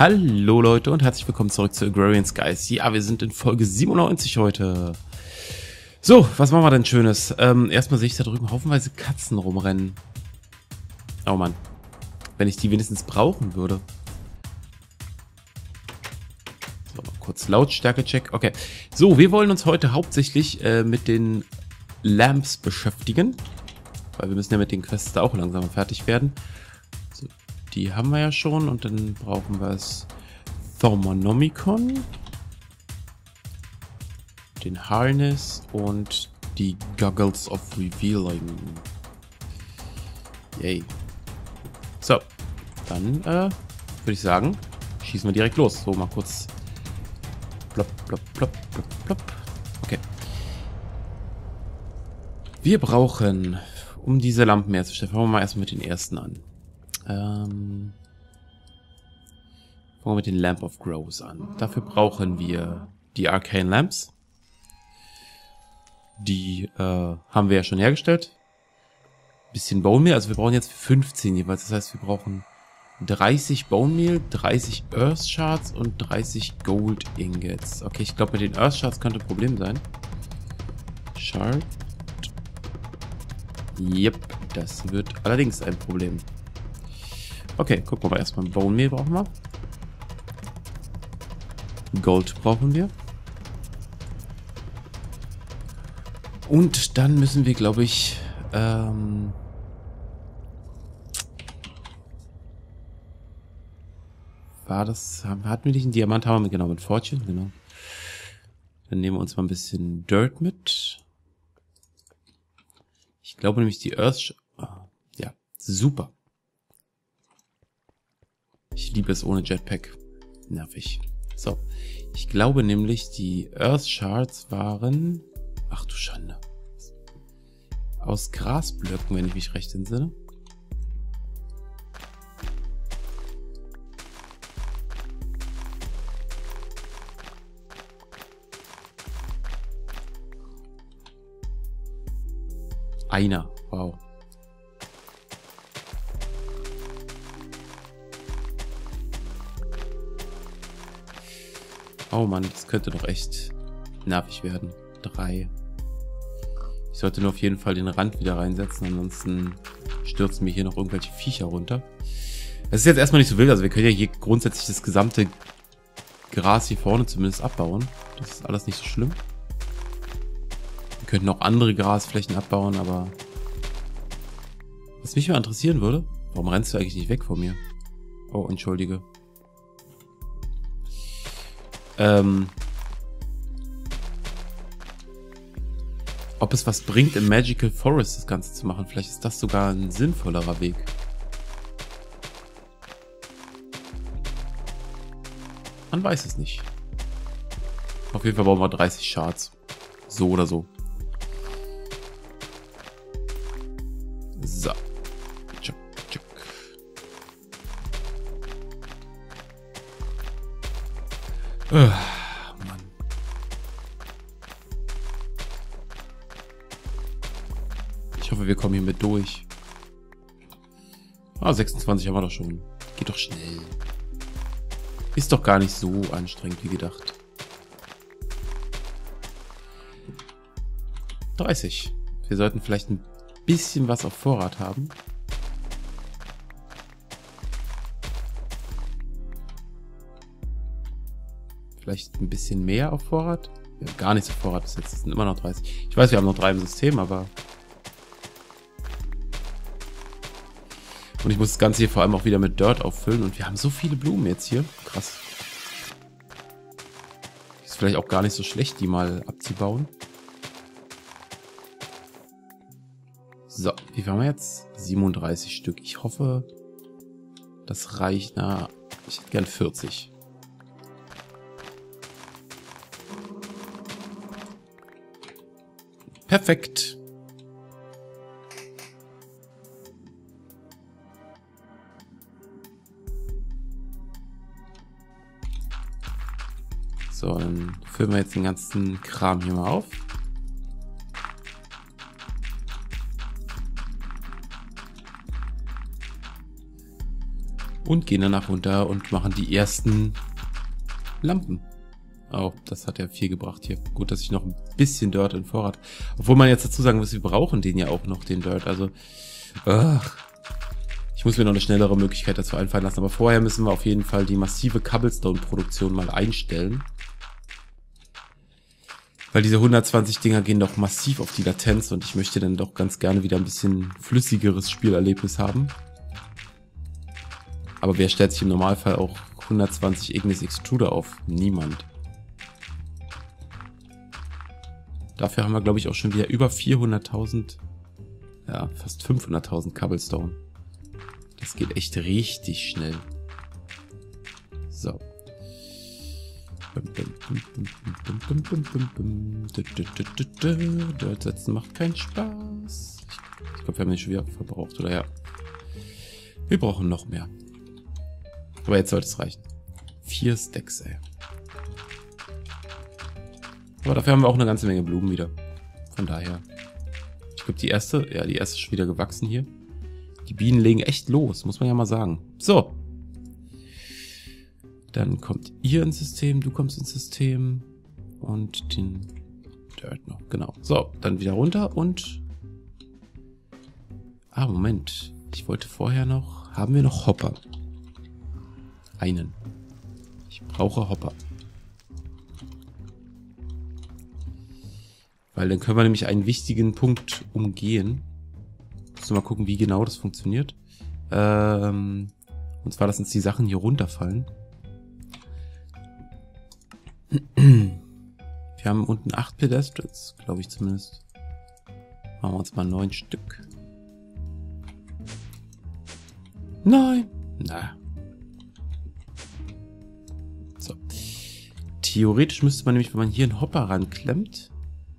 Hallo Leute und herzlich willkommen zurück zu Agrarian Skies. Ja, wir sind in Folge 97 heute. So, was machen wir denn Schönes? Erstmal sehe ich da drüben haufenweise Katzen rumrennen. Oh Mann. Wenn ich die wenigstens brauchen würde. So, mal kurz Lautstärke-Check. Okay. So, wir wollen uns heute hauptsächlich mit den Lamps beschäftigen. Weil wir müssen ja mit den Quests auch langsam fertig werden. So, die haben wir ja schon und dann brauchen wir das Thaumonomicon, den Harness und die Goggles of Revealing. Yay. So, dann würde ich sagen, schießen wir direkt los. So, mal kurz plopp, plopp, plopp, plopp, plopp. Okay. Wir brauchen, um diese Lampen herzustellen, fangen wir mal erstmal mit den ersten an. Fangen wir mit den Lamp of Growth an. Dafür brauchen wir die Arcane Lamps. Die haben wir ja schon hergestellt. Bisschen Bone Meal, also wir brauchen jetzt 15 jeweils. Das heißt, wir brauchen 30 Bone Meal, 30 Earth Shards und 30 Gold Ingots. Okay, ich glaube, mit den Earth Shards könnte ein Problem sein. Shard. Yep, das wird allerdings ein Problem. Okay, gucken wir mal erstmal. Bone Meal brauchen wir. Gold brauchen wir. Und dann müssen wir, glaube ich, hatten wir nicht einen Diamant, haben wir genau mit Fortune, genau. Dann nehmen wir uns mal ein bisschen Dirt mit. Ich glaube nämlich die Earth, ja, super. Ich liebe es ohne Jetpack. Nervig. So, ich glaube nämlich, die Earth Shards waren, ach du Schande, aus Grasblöcken, wenn ich mich recht entsinne. Einer, wow. Oh Mann, das könnte doch echt nervig werden. 3. Ich sollte nur auf jeden Fall den Rand wieder reinsetzen, ansonsten stürzen mir hier noch irgendwelche Viecher runter. Es ist jetzt erstmal nicht so wild, also wir können ja hier grundsätzlich das gesamte Gras hier vorne zumindest abbauen. Das ist alles nicht so schlimm. Wir könnten auch andere Grasflächen abbauen, aber was mich mal interessieren würde, warum rennst du eigentlich nicht weg von mir? Oh, entschuldige. Ob es was bringt, im Magical Forest das Ganze zu machen. Vielleicht ist das sogar ein sinnvollerer Weg. Man weiß es nicht. Auf jeden Fall brauchen wir 30 Shards. So oder so. So. Tschuck, tschuck. Mann. Ich hoffe, wir kommen hier mit durch. Ah, 26 haben wir doch schon. Geht doch schnell. Ist doch gar nicht so anstrengend wie gedacht. 30. Wir sollten vielleicht ein bisschen was auf Vorrat haben. Vielleicht ein bisschen mehr auf Vorrat. Wir haben gar nichts auf Vorrat bis jetzt. Es sind immer noch 30. Ich weiß, wir haben noch 3 im System, aber... Und ich muss das Ganze hier vor allem auch wieder mit Dirt auffüllen. Und wir haben so viele Blumen jetzt hier. Krass. Ist vielleicht auch gar nicht so schlecht, die mal abzubauen. So, wie viel haben wir jetzt? 37 Stück. Ich hoffe, das reicht. Na, ich hätte gern 40. Perfekt. So, dann füllen wir jetzt den ganzen Kram hier mal auf. Und gehen danach runter und machen die ersten Lampen. Oh, das hat ja viel gebracht hier. Gut, dass ich noch ein bisschen Dirt in Vorrat. Obwohl man jetzt dazu sagen muss, wir brauchen den ja auch noch, den Dirt. Also, ich muss mir noch eine schnellere Möglichkeit dazu einfallen lassen. Aber vorher müssen wir auf jeden Fall die massive Cobblestone-Produktion mal einstellen. Weil diese 120 Dinger gehen doch massiv auf die Latenz und ich möchte dann doch ganz gerne wieder ein bisschen flüssigeres Spielerlebnis haben. Aber wer stellt sich im Normalfall auch 120 Ignis Extruder auf? Niemand. Dafür haben wir, glaube ich, auch schon wieder über 400.000, ja, fast 500.000 Cobblestone. Das geht echt richtig schnell. So. Dirt setzen macht keinen Spaß. Ich glaube, wir haben den schon wieder verbraucht, oder ja. Wir brauchen noch mehr. Aber jetzt sollte es reichen. 4 Stacks, ey. Aber dafür haben wir auch eine ganze Menge Blumen wieder. Von daher. Ich glaube, die erste ist schon wieder gewachsen hier. Die Bienen legen echt los, muss man ja mal sagen. So. Dann kommt ihr ins System, du kommst ins System. Und den Dirt noch, genau. So, dann wieder runter und... Ah, Moment. Ich wollte vorher noch... Haben wir noch Hopper? Einen. Ich brauche Hopper. Weil dann können wir nämlich einen wichtigen Punkt umgehen. Müssen wir mal gucken, wie genau das funktioniert. Und zwar, dass uns die Sachen hier runterfallen. Wir haben unten 8 Pedestrians, glaube ich zumindest. Machen wir uns mal 9 Stück. Nein! Na. So. Theoretisch müsste man nämlich, wenn man hier einen Hopper ranklemmt...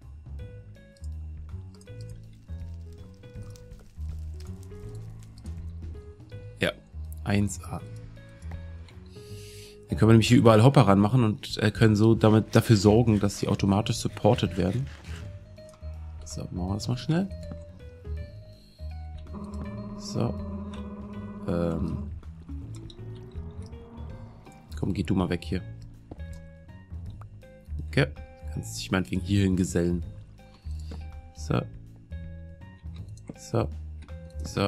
Ja, 1A. Dann können wir nämlich hier überall Hopper ranmachen und können so damit dafür sorgen, dass sie automatisch supported werden. So, machen wir das mal schnell. So. Komm, geh du mal weg hier. Okay. Kannst dich meinetwegen hierhin gesellen. So. So. So.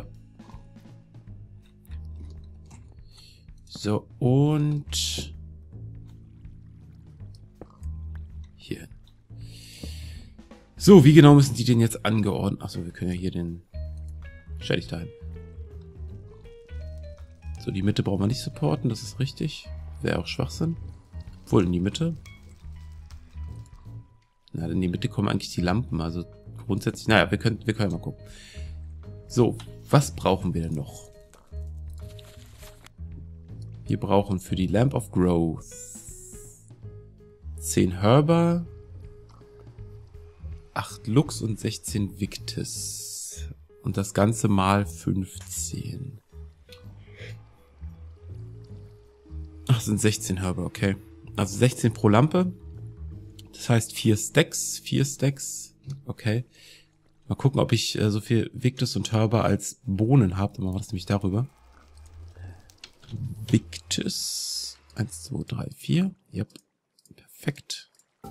So, und... hier. So, wie genau müssen die denn jetzt angeordnet... Achso, wir können ja hier den... Stell dich dahin. So, die Mitte brauchen wir nicht supporten, das ist richtig. Wäre auch Schwachsinn. Obwohl, in die Mitte. Na, in die Mitte kommen eigentlich die Lampen, also grundsätzlich... Naja, wir können ja mal gucken. So, was brauchen wir denn noch? Wir brauchen für die Lamp of Growth 10 Herber, 8 Lux und 16 Victus. Und das Ganze mal 15. Ach, sind 16 Herber, okay. Also 16 pro Lampe. Das heißt 4 Stacks. 4 Stacks. Okay. Mal gucken, ob ich so viel Victus und Herber als Bohnen habe. Dann machen wir das nämlich darüber. Victus. 1, 2, 3, 4. Yep. Perfekt.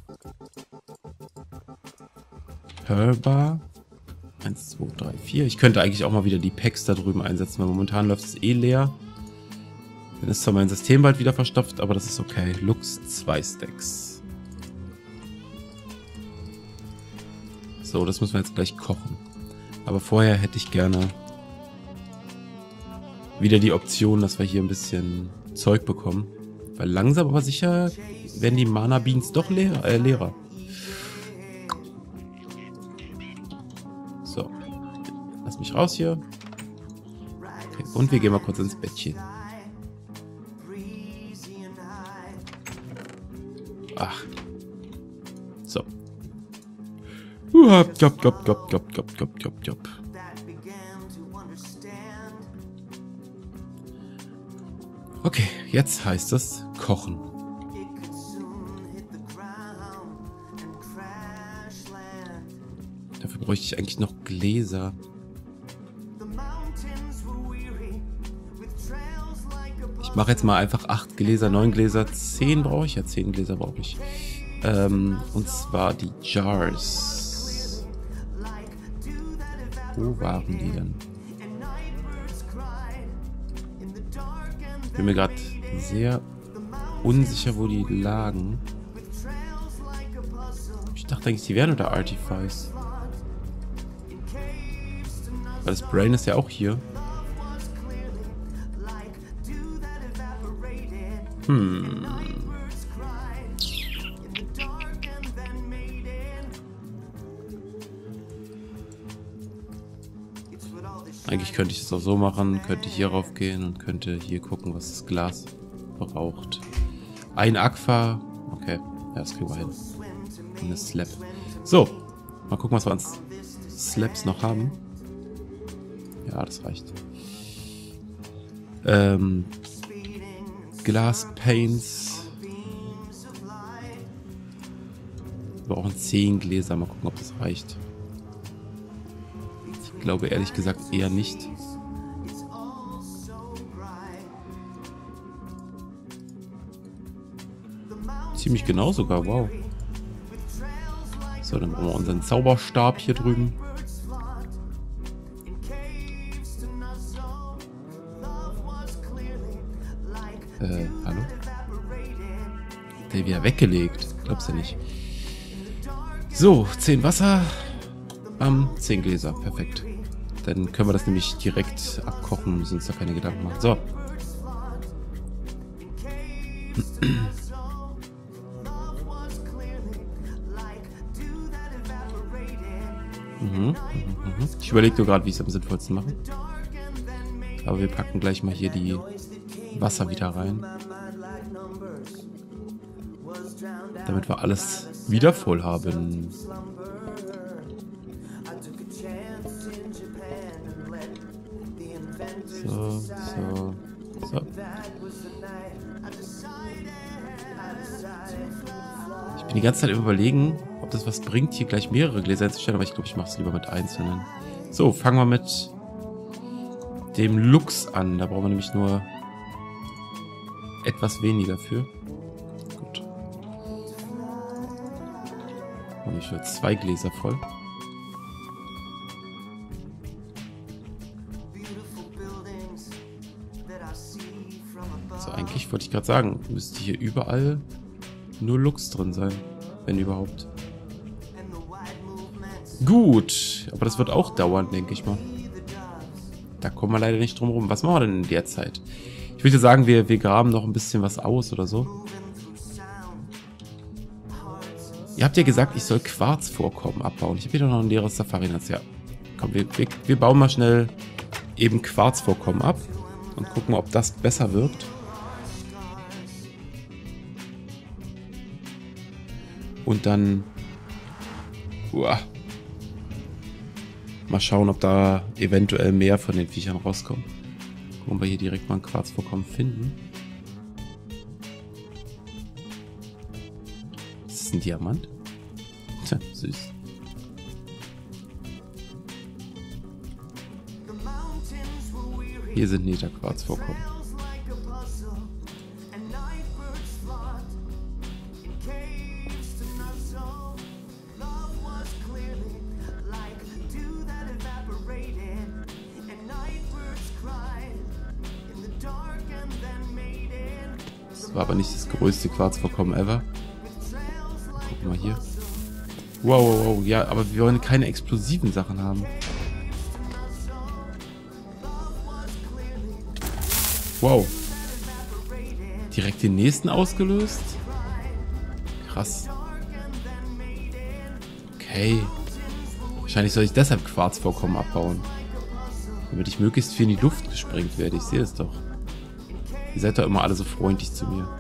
Herber. 1, 2, 3, 4. Ich könnte eigentlich auch mal wieder die Packs da drüben einsetzen, weil momentan läuft es eh leer. Dann ist zwar mein System bald wieder verstopft, aber das ist okay. Lux 2 Stacks. So, das müssen wir jetzt gleich kochen. Aber vorher hätte ich gerne wieder die Option, dass wir hier ein bisschen Zeug bekommen. Weil langsam aber sicher werden die Mana Beans doch leerer. So. Lass mich raus hier. Okay, und wir gehen mal kurz ins Bettchen. Ach. So. Okay, jetzt heißt es kochen. Dafür bräuchte ich eigentlich noch Gläser. Ich mache jetzt mal einfach 8 Gläser, 9 Gläser, 10 brauche ich. Ja, 10 Gläser brauche ich. Und zwar die Jars. Wo waren die denn? Ich bin mir gerade sehr unsicher, wo die lagen. Ich dachte eigentlich, die wären unter Artifice. Weil das Brain ist ja auch hier. Eigentlich könnte ich das auch so machen, könnte hier rauf gehen und könnte hier gucken, was das Glas braucht. Ein Aqua. Okay, ja, das kriegen wir hin. Und eine Slab. So, mal gucken, was wir an Slabs noch haben. Ja, das reicht. Glass Paints. Wir brauchen 10 Gläser. Mal gucken, ob das reicht. Ich glaube ehrlich gesagt eher nicht. Ziemlich genau sogar, wow. So, dann brauchen wir unseren Zauberstab hier drüben. Hallo? Der wieder weggelegt. Glaubst du nicht. So, 10 Wasser. 10 Gläser. Perfekt. Dann können wir das nämlich direkt abkochen und müssen uns da keine Gedanken machen. So. Ich überlege nur gerade, wie ich es am sinnvollsten mache. Aber wir packen gleich mal hier die Wasser wieder rein. Damit wir alles wieder voll haben. So. Ich bin die ganze Zeit überlegen, ob das was bringt, hier gleich mehrere Gläser einzustellen, aber ich glaube, ich mache es lieber mit einzelnen. So, fangen wir mit dem Lux an. Da brauchen wir nämlich nur etwas weniger für. Gut. Und ich will 2 Gläser voll. So, eigentlich wollte ich gerade sagen, müsste hier überall nur Lux drin sein, wenn überhaupt. Gut, aber das wird auch dauern, denke ich mal. Da kommen wir leider nicht drum rum. Was machen wir denn in der Zeit? Ich würde sagen, wir graben noch ein bisschen was aus oder so. Ihr habt ja gesagt, ich soll Quarzvorkommen abbauen. Ich habe hier doch noch ein leeres Safari-Netz. Ja, komm, wir bauen mal schnell eben Quarzvorkommen ab und gucken mal, ob das besser wirkt. Und dann mal schauen, ob da eventuell mehr von den Viechern rauskommen. Gucken, ob wir hier direkt mal ein Quarzvorkommen finden. Das ist ein Diamant. Tja, süß. Hier sind Netherquarzvorkommen. Das war aber nicht das größte Quarzvorkommen ever. Gucken wir mal hier. Wow. Ja, aber wir wollen keine explosiven Sachen haben. Wow. Direkt den nächsten ausgelöst? Krass. Okay. Wahrscheinlich soll ich deshalb Quarzvorkommen abbauen. Damit ich möglichst viel in die Luft gesprengt werde. Ich sehe es doch. Ihr seid doch immer alle so freundlich zu mir.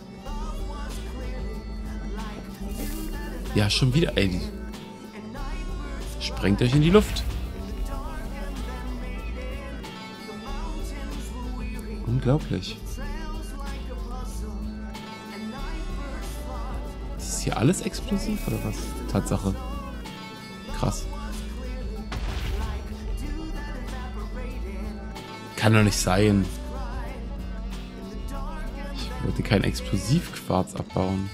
Ja, schon wieder. Ey, sprengt euch in die Luft. Unglaublich. Ist hier alles explosiv oder was? Tatsache. Krass. Kann doch nicht sein. Ich wollte keinen Explosivquarz abbauen.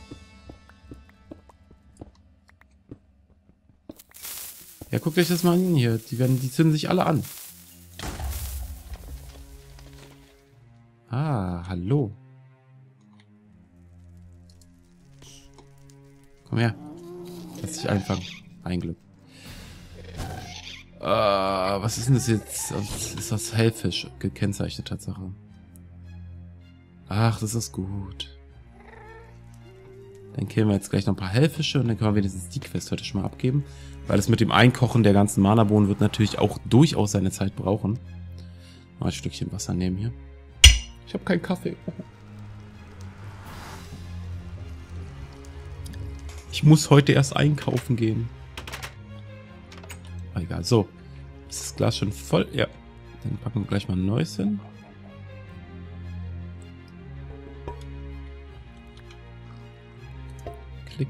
Ja, guckt euch das mal an hier. Die zünden sich alle an. Ah, hallo. Komm her. Lass dich einfangen. Ein Glück. Was ist denn das jetzt? Das ist das Hellfisch gekennzeichnet, Tatsache. Ach, das ist gut. Dann killen wir jetzt gleich noch ein paar Hellfische und dann können wir wenigstens die Quest heute schon mal abgeben. Weil das mit dem Einkochen der ganzen Mana-Bohnen wird natürlich auch durchaus seine Zeit brauchen. Mal ein Stückchen Wasser nehmen hier. Ich habe keinen Kaffee. Ich muss heute erst einkaufen gehen. Aber egal, so. Ist das Glas schon voll? Ja. Dann packen wir gleich mal ein neues hin. Klick.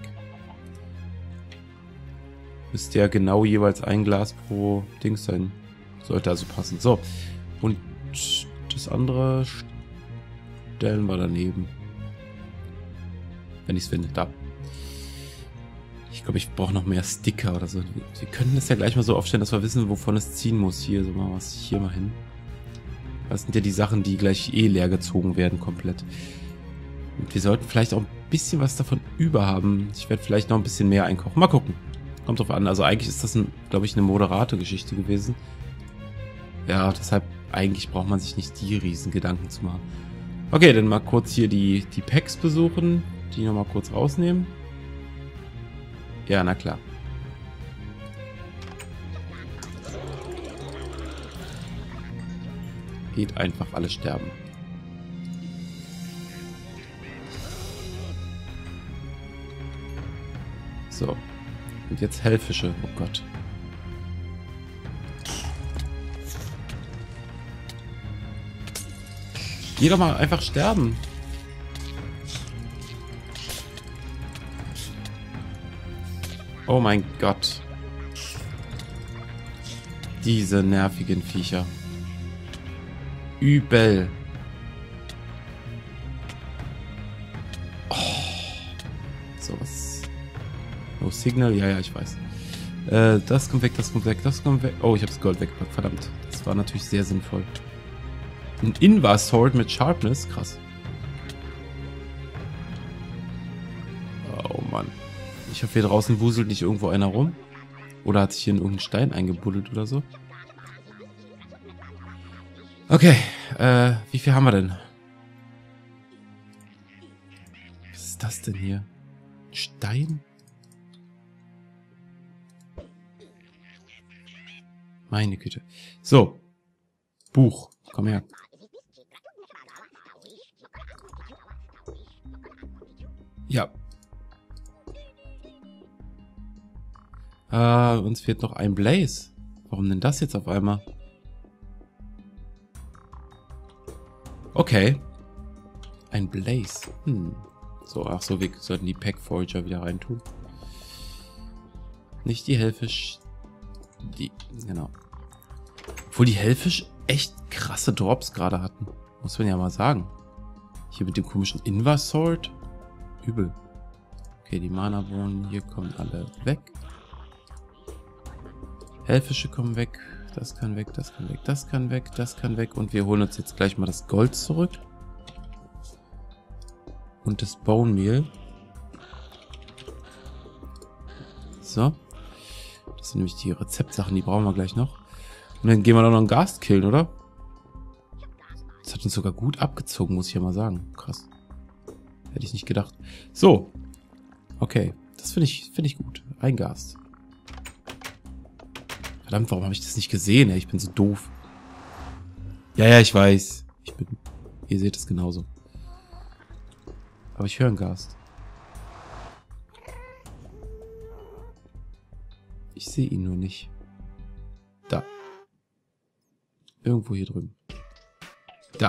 Müsste ja genau jeweils ein Glas pro Ding sein. Sollte also passen. So. Und das andere stellen wir daneben. Wenn ich es finde. Da. Ich glaube, ich brauche noch mehr Sticker oder so. Wir können das ja gleich mal so aufstellen, dass wir wissen, wovon es ziehen muss. Hier, so mal was hier mal hin. Das sind ja die Sachen, die gleich eh leer gezogen werden, komplett. Und wir sollten vielleicht auch ein bisschen was davon über haben. Ich werde vielleicht noch ein bisschen mehr einkochen. Mal gucken. Kommt drauf an. Also eigentlich ist das, glaube ich, eine moderate Geschichte gewesen. Ja, deshalb eigentlich braucht man sich nicht die riesen Gedanken zu machen. Okay, dann mal kurz hier die Packs besuchen. Die nochmal kurz rausnehmen. Ja, na klar. Geht einfach alle sterben. So. Und jetzt Hellfische. Oh Gott. Geh doch mal einfach sterben. Oh mein Gott. Diese nervigen Viecher. Übel. Oh. So, was? No Signal? Ja, ich weiß. Das kommt weg, das kommt weg, das kommt weg. Oh, ich habe das Gold weggepackt. Verdammt. Das war natürlich sehr sinnvoll. Ein Invar Sword mit Sharpness. Krass. Oh Mann. Ich hoffe, hier draußen wuselt nicht irgendwo einer rum. Oder hat sich hier in irgendeinen Stein eingebuddelt oder so. Okay, wie viel haben wir denn? Was ist das denn hier? Stein? Meine Güte. So. Buch. Komm her. Ja. Uns fehlt noch ein Blaze. Warum denn das jetzt auf einmal? Okay. Ein Blaze. So, ach so, wir sollten die Pack Forager wieder reintun. Nicht die Hellfisch. Die, genau. Obwohl die Hellfisch echt krasse Drops gerade hatten. Muss man ja mal sagen. Hier mit dem komischen Invar Sword. Übel. Okay, die Mana-Bohnen hier kommen alle weg. Hellfische kommen weg. Das kann weg, das kann weg, das kann weg, das kann weg. Und wir holen uns jetzt gleich mal das Gold zurück. Und das Bone Meal. So. Das sind nämlich die Rezeptsachen, die brauchen wir gleich noch. Und dann gehen wir noch einen Ghast killen, oder? Das hat uns sogar gut abgezogen, muss ich ja mal sagen. Krass. Hätte ich nicht gedacht. So. Okay. Das finde ich gut. Ein Ghast. Verdammt, warum habe ich das nicht gesehen? Ey? Ich bin so doof. Ja, ich weiß. Ihr seht es genauso. Aber ich höre einen Ghast. Ich sehe ihn nur nicht. Da. Irgendwo hier drüben. Da.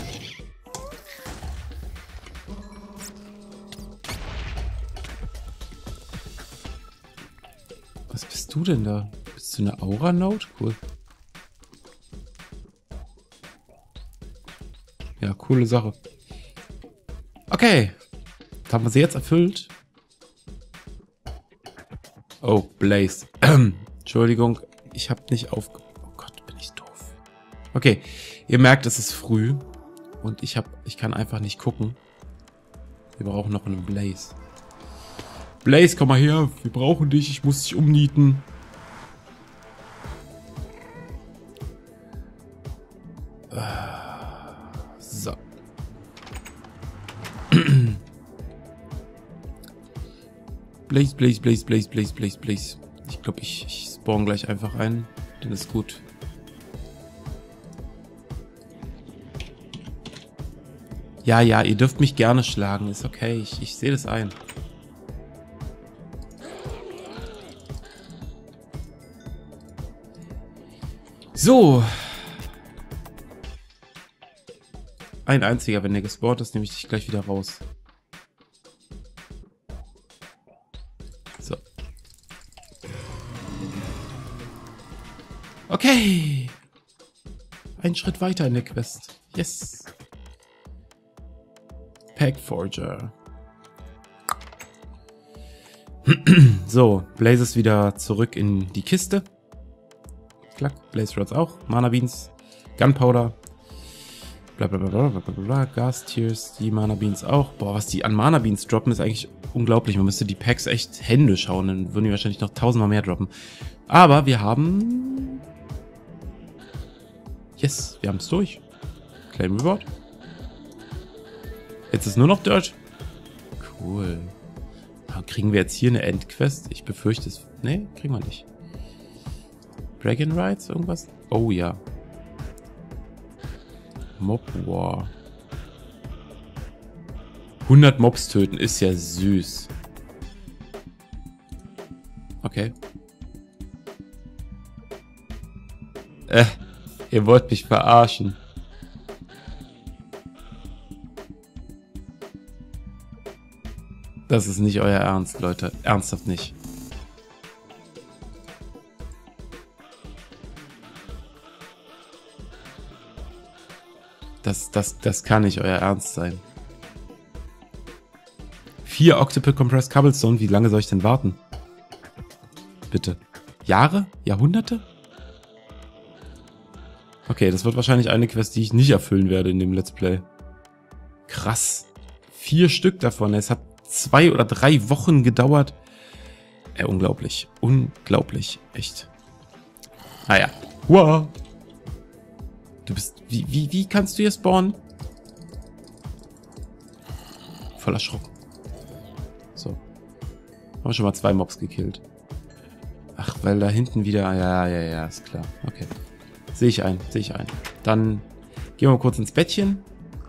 Was bist du denn da? Bist du eine Aura-Note? Cool. Ja, coole Sache. Okay. Haben wir sie jetzt erfüllt? Oh, Blaze. Entschuldigung, ich habe nicht aufge... Oh Gott, bin ich doof. Okay, ihr merkt, es ist früh. Und ich kann einfach nicht gucken. Wir brauchen noch einen Blaze. Blaze, komm mal her. Wir brauchen dich. Ich muss dich umnieten. So. Blaze, Blaze, Blaze, Blaze, Blaze, Blaze, Blaze. Ich glaube, ich spawn gleich einfach ein. Dann ist gut. Ja, ja, ihr dürft mich gerne schlagen. Ist okay. Ich sehe das ein. So. Ein einziger, wenn der gespawnt ist, nehme ich dich gleich wieder raus. So. Okay. Ein Schritt weiter in der Quest. Yes. Packforger. So, Blaze ist wieder zurück in die Kiste. Klack, Blaze Rods auch. Mana Beans, Gunpowder. Blablabla, blablabla, Gas Tears, die Mana Beans auch. Boah, was die an Mana Beans droppen, ist eigentlich unglaublich. Man müsste die Packs echt händisch schauen, dann würden die wahrscheinlich noch 1000-mal mehr droppen. Aber wir haben... Yes, wir haben es durch. Claim Reward. Jetzt ist nur noch Dirt. Cool. Kriegen wir jetzt hier eine Endquest? Ich befürchte es... Nee, kriegen wir nicht. Dragon Rides, irgendwas? Oh ja. Mob War. 100 Mobs töten ist ja süß. Okay. Ihr wollt mich verarschen. Das ist nicht euer Ernst, Leute. Ernsthaft nicht. Das kann nicht euer Ernst sein. 4 Octopus Compressed Cobblestone. Wie lange soll ich denn warten? Bitte. Jahre? Jahrhunderte? Okay, das wird wahrscheinlich eine Quest, die ich nicht erfüllen werde in dem Let's Play. Krass. 4 Stück davon. Es hat 2 oder 3 Wochen gedauert. Unglaublich. Unglaublich. Echt. Naja. Wow. Du bist... Wie kannst du hier spawnen? Voll erschrocken. So. Haben wir schon mal 2 Mobs gekillt. Ach, weil da hinten wieder... Ja, ist klar. Okay. Sehe ich ein. Dann gehen wir mal kurz ins Bettchen.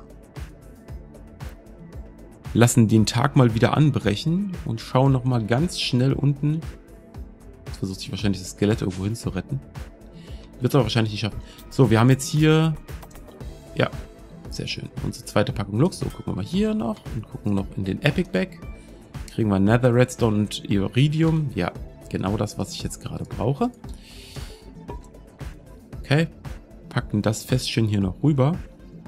Lassen den Tag mal wieder anbrechen und schauen nochmal ganz schnell unten. Jetzt versucht sich wahrscheinlich das Skelett irgendwo hin zu retten. Wird es aber wahrscheinlich nicht schaffen. So, wir haben jetzt hier... Ja, sehr schön. Unsere zweite Packung Lux. So, gucken wir mal hier noch und gucken noch in den Epic Bag. Kriegen wir Nether Redstone und Iridium. Ja, genau das, was ich jetzt gerade brauche. Okay. Packen das Fässchen hier noch rüber.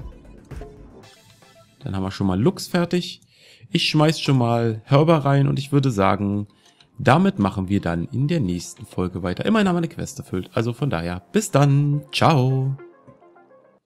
Dann haben wir schon mal Lux fertig. Ich schmeiß schon mal Herber rein und ich würde sagen, damit machen wir dann in der nächsten Folge weiter. Immerhin haben wir eine Quest erfüllt. Also von daher, bis dann. Ciao.